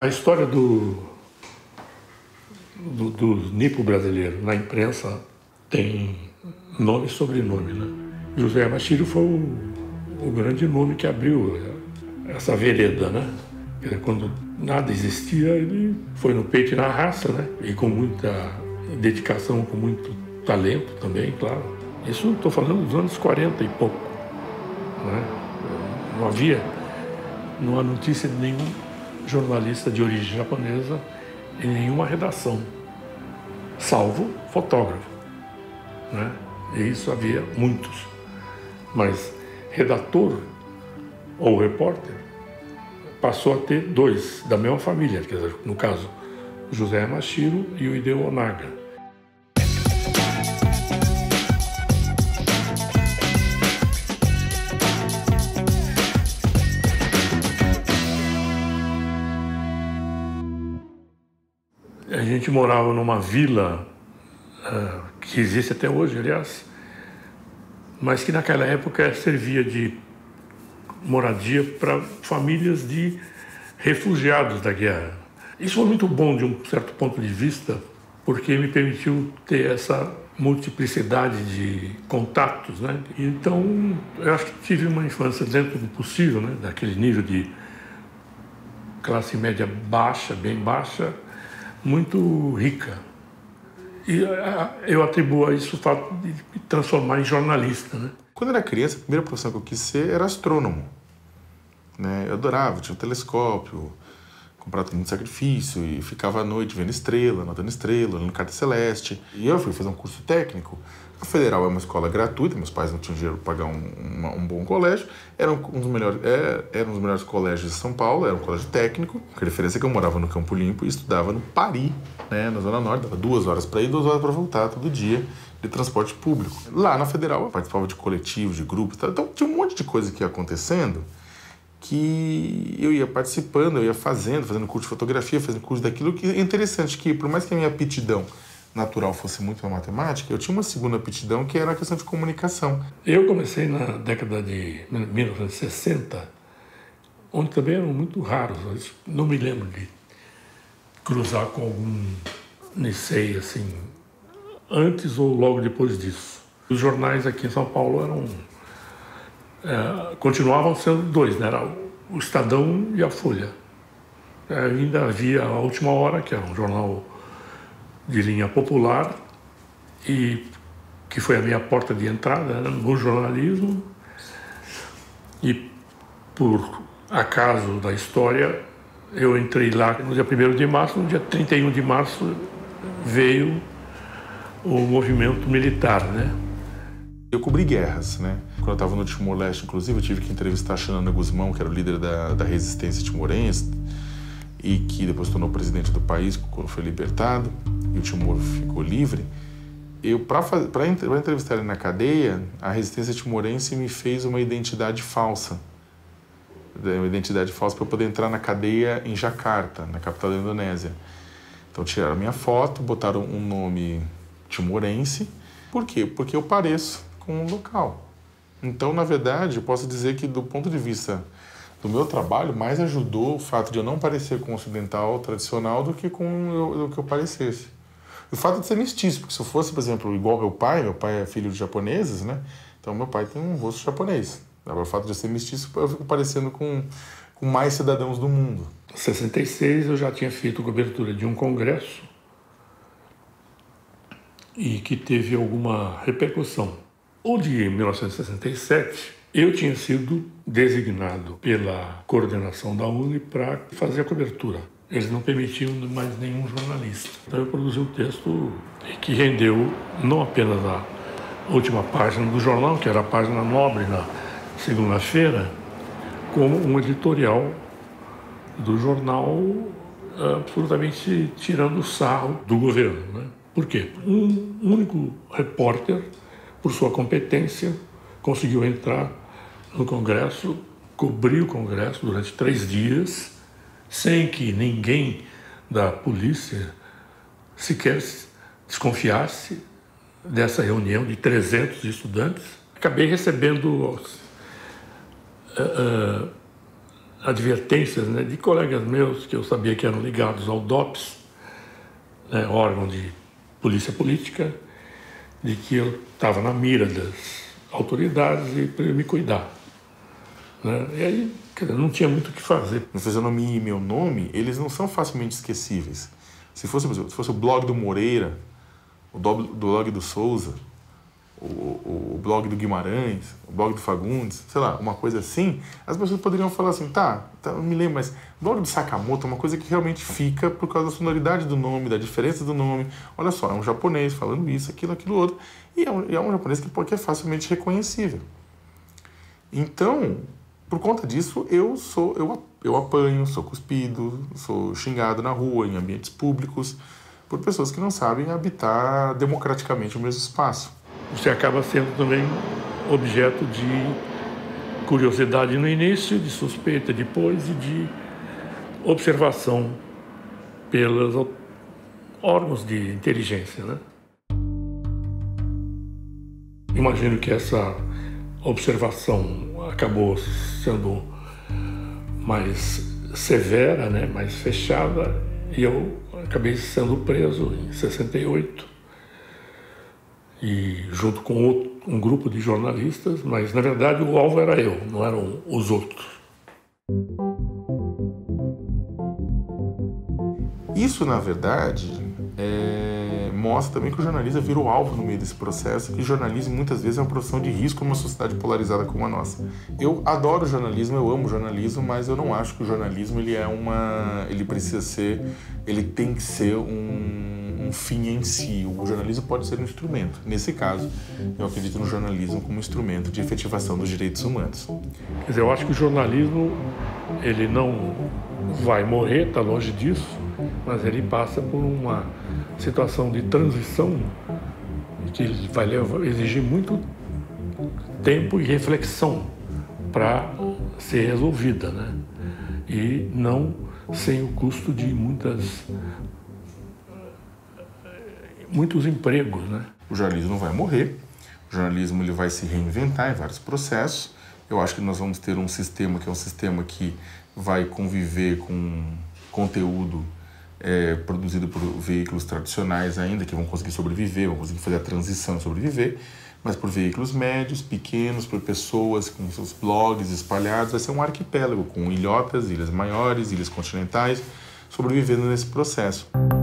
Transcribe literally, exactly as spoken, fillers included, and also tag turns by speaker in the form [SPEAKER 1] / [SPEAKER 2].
[SPEAKER 1] A história do, do, do nipo brasileiro na imprensa tem nome e sobrenome, né? José Yamashiro foi o, o grande nome que abriu essa vereda, né? Quer dizer, quando nada existia, ele foi no peito e na raça, né? E com muita dedicação, com muito talento também, claro. Isso estou falando dos anos quarenta e pouco, né? Não havia, não há notícia de nenhum jornalista de origem japonesa em nenhuma redação, salvo fotógrafo, né? E isso havia muitos. Mas redator ou repórter passou a ter dois da mesma família, quer dizer, no caso, José Yamashiro e o Hideo Onaga. A gente morava numa vila uh, que existe até hoje, aliás, mas que naquela época servia de moradia para famílias de refugiados da guerra. Isso foi muito bom de um certo ponto de vista, porque me permitiu ter essa multiplicidade de contatos, né? Então, eu acho que tive uma infância dentro do possível, né? Daquele nível de classe média baixa, bem baixa, muito rica. E eu atribuo a isso o fato de me transformar em jornalista, né?
[SPEAKER 2] Quando eu era criança, a primeira profissão que eu quis ser era astrônomo, né? Eu adorava, tinha um telescópio, comprava muito sacrifício e ficava à noite vendo estrela, anotando estrela, olhando carta celeste. E eu fui fazer um curso técnico. A Federal é uma escola gratuita, meus pais não tinham dinheiro para pagar um, uma, um bom colégio. Era um dos melhores, é, era um dos melhores colégios de São Paulo, era um colégio técnico. A referência é que eu morava no Campo Limpo e estudava no Pari, né, na Zona Norte. Dava duas horas para ir, duas horas para voltar todo dia de transporte público. Lá na Federal eu participava de coletivos, de grupos, tá? Então tinha um monte de coisa que ia acontecendo que eu ia participando, eu ia fazendo, fazendo curso de fotografia, fazendo curso daquilo, que é interessante que, por mais que a minha aptidão natural fosse muito a matemática, eu tinha uma segunda aptidão que era a questão de comunicação.
[SPEAKER 1] Eu comecei na década de mil novecentos e sessenta, onde também eram muito raros, não me lembro de cruzar com algum Nicei, assim, antes ou logo depois disso. Os jornais aqui em São Paulo eram, é, continuavam sendo dois, né? Era o Estadão e a Folha. É, ainda havia a Última Hora, que era um jornal de linha popular e que foi a minha porta de entrada, né, no jornalismo. E por acaso da história eu entrei lá no dia primeiro de março. No dia trinta e um de março veio o movimento militar, né?
[SPEAKER 2] Eu cobri guerras, né? Quando eu estava no Timor-Leste, inclusive, eu tive que entrevistar Xanana Guzmão, que era o líder da, da resistência timorense e que depois tornou presidente do país quando foi libertado e o Timor ficou livre. Eu, para entrevistar ele na cadeia, a resistência timorense me fez uma identidade falsa. Uma identidade falsa para eu poder entrar na cadeia em Jakarta, na capital da Indonésia. Então tiraram a minha foto, botaram um nome timorense. Por quê? Porque eu pareço com um local. Então, na verdade, eu posso dizer que do ponto de vista do meu trabalho, mais ajudou o fato de eu não parecer com o ocidental tradicional do que com o que eu parecesse. O fato de ser mestiço, porque se eu fosse, por exemplo, igual meu pai, meu pai é filho de japoneses, né? Então meu pai tem um rosto japonês. Agora, o fato de eu ser mestiço, eu fico parecendo com, com mais cidadãos do mundo.
[SPEAKER 1] Em sessenta e seis eu já tinha feito cobertura de um congresso e que teve alguma repercussão. O de mil novecentos e sessenta e sete, eu tinha sido designado pela coordenação da U N E para fazer a cobertura. Eles não permitiam mais nenhum jornalista. Então eu produzi um texto que rendeu não apenas a última página do jornal, que era a página nobre na segunda-feira, como um editorial do jornal absolutamente tirando sarro do governo, né? Por quê? Um único repórter, por sua competência, conseguiu entrar no Congresso, cobrir o Congresso durante três dias, sem que ninguém da polícia sequer desconfiasse dessa reunião de trezentos estudantes. Acabei recebendo uh, uh, advertências, né, de colegas meus que eu sabia que eram ligados ao DOPS, né, órgão de polícia política, de que eu estava na mira das autoridades e para eu me cuidar. Né? E aí, quer dizer, não tinha muito o que fazer.
[SPEAKER 2] Minha fisionomia e meu nome, eles não são facilmente esquecíveis. Se fosse, por exemplo, se fosse o blog do Moreira, o blog do Souza, o, o, o blog do Guimarães, o blog do Fagundes, sei lá, uma coisa assim, as pessoas poderiam falar assim, tá, tá não me lembro, mas o blog do Sakamoto é uma coisa que realmente fica por causa da sonoridade do nome, da diferença do nome. Olha só, é um japonês falando isso, aquilo, aquilo outro, e é um, é um japonês que, que é facilmente reconhecível. Então, por conta disso, eu sou eu, eu apanho, sou cuspido, sou xingado na rua, em ambientes públicos, por pessoas que não sabem habitar democraticamente o mesmo espaço.
[SPEAKER 1] Você acaba sendo também objeto de curiosidade no início, de suspeita depois e de observação pelos órgãos de inteligência, né? Imagino que essa observação acabou sendo mais severa, né, mais fechada, e eu acabei sendo preso em sessenta e oito, e junto com outro, um grupo de jornalistas, mas na verdade o alvo era eu, não eram os outros.
[SPEAKER 2] Isso, na verdade, é... mostra também que o jornalista virou alvo no meio desse processo, que o jornalismo muitas vezes é uma profissão de risco numa sociedade polarizada como a nossa. Eu adoro jornalismo, eu amo jornalismo, mas eu não acho que o jornalismo ele é uma, ele precisa ser, ele tem que ser um, um fim em si. O jornalismo pode ser um instrumento. Nesse caso, eu acredito no jornalismo como instrumento de efetivação dos direitos humanos.
[SPEAKER 1] Quer dizer, eu acho que o jornalismo ele não vai morrer, está longe disso, mas ele passa por uma situação de transição que vai levar, exigir muito tempo e reflexão para ser resolvida, né? E não sem o custo de muitas, muitos empregos, né?
[SPEAKER 2] O jornalismo não vai morrer, o jornalismo ele vai se reinventar em vários processos. Eu acho que nós vamos ter um sistema que é um sistema que vai conviver com conteúdo É, produzido por veículos tradicionais ainda, que vão conseguir sobreviver, vão conseguir fazer a transição e sobreviver, mas por veículos médios, pequenos, por pessoas com seus blogs espalhados, vai ser um arquipélago com ilhotas, ilhas maiores, ilhas continentais, sobrevivendo nesse processo.